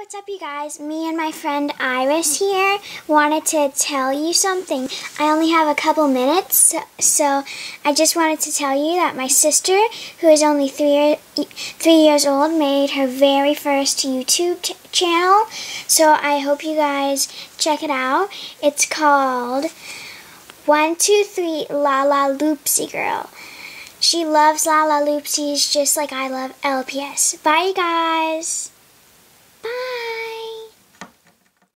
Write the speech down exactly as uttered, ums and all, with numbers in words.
what's up you guys? Me and my friend Iris here wanted to tell you something. I only have a couple minutes, so I just wanted to tell you that my sister, who is only three, three years old, made her very first YouTube ch channel. So I hope you guys check it out. It's called one two three lalaloopsy Girl. She loves lalaloopsies just like I love L P S. Bye you guys!